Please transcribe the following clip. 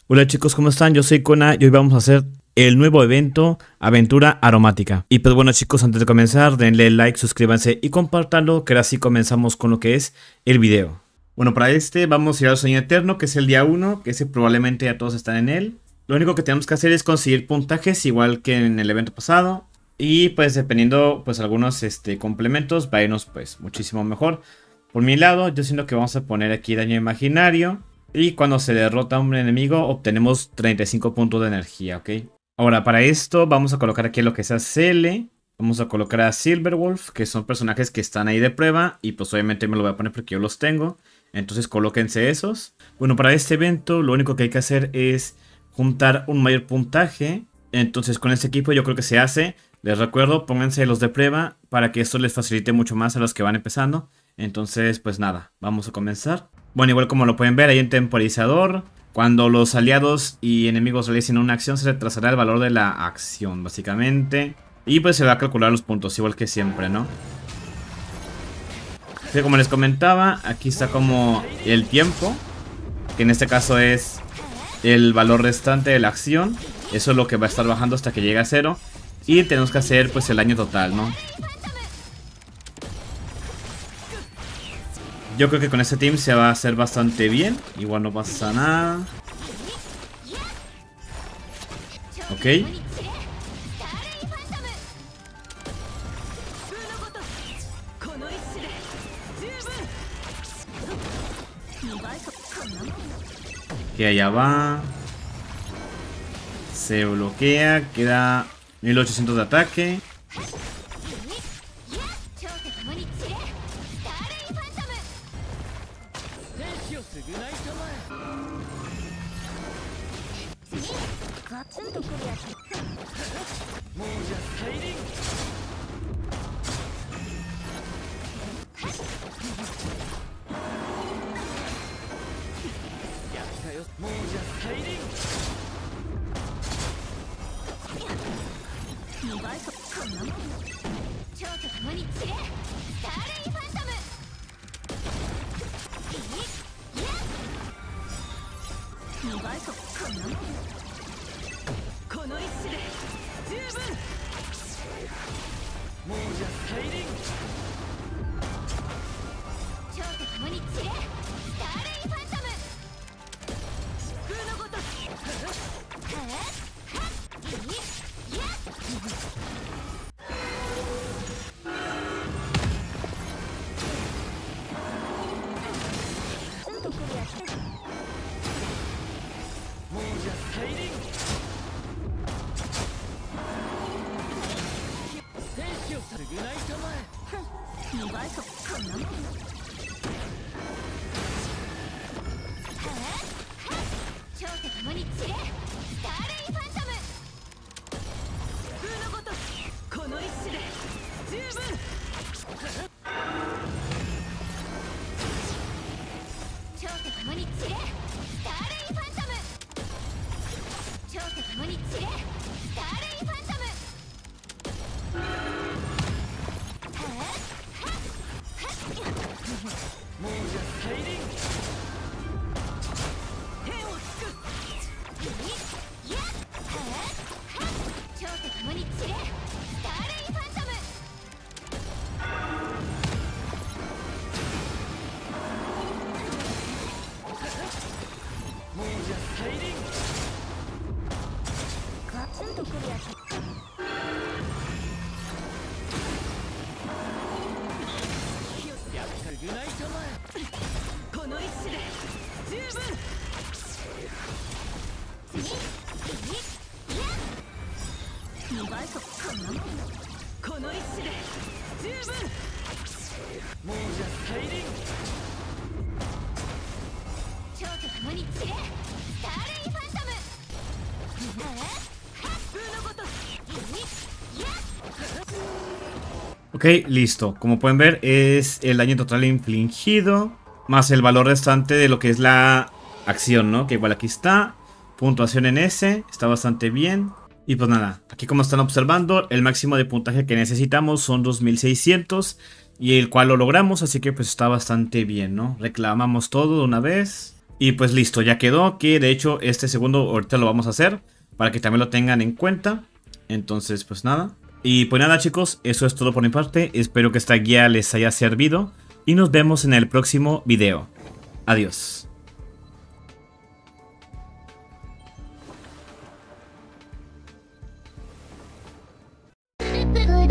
Hola chicos, ¿cómo están? Yo soy Kona y hoy vamos a hacer el nuevo evento Aventura Aromática. Y pues bueno chicos, antes de comenzar, denle like, suscríbanse y compártanlo, que ahora sí comenzamos con lo que es el video. Bueno, para este vamos a ir al sueño eterno, que es el día 1, que ese probablemente ya todos están en él. Lo único que tenemos que hacer es conseguir puntajes igual que en el evento pasado. Y pues dependiendo pues algunos complementos va a irnos pues muchísimo mejor. Por mi lado, yo siento que vamos a poner aquí daño imaginario. Y cuando se derrota a un enemigo obtenemos 35 puntos de energía, ¿ok? Ahora para esto vamos a colocar aquí lo que sea CL. Vamos a colocar a Silverwolf, que son personajes que están ahí de prueba. Y pues obviamente me lo voy a poner porque yo los tengo. Entonces colóquense esos. Bueno, para este evento lo único que hay que hacer es juntar un mayor puntaje. Entonces con este equipo yo creo que se hace. Les recuerdo, pónganse los de prueba para que esto les facilite mucho más a los que van empezando. Entonces pues nada, vamos a comenzar. Bueno, igual como lo pueden ver, hay un temporizador. Cuando los aliados y enemigos realicen una acción, se retrasará el valor de la acción, básicamente. Y pues se va a calcular los puntos, igual que siempre, ¿no? Sí, como les comentaba, aquí está como el tiempo, que en este caso es el valor restante de la acción. Eso es lo que va a estar bajando hasta que llegue a 0. Y tenemos que hacer pues el daño total, ¿no? Yo creo que con este team se va a hacer bastante bien. Igual no pasa nada. Ok. Que allá va. Se bloquea. Queda 1800 de ataque. Ok, listo. Como pueden ver es el daño total infligido más el valor restante de lo que es la acción, ¿no? Que igual aquí está. Puntuación en S, está bastante bien. Y pues nada, aquí como están observando, el máximo de puntaje que necesitamos son 2600 y el cual lo logramos, así que pues está bastante bien, ¿no? Reclamamos todo de una vez. Y pues listo, ya quedó, que de hecho este segundo ahorita lo vamos a hacer para que también lo tengan en cuenta. Entonces pues nada. Y pues nada chicos, eso es todo por mi parte, espero que esta guía les haya servido y nos vemos en el próximo video. Adiós. But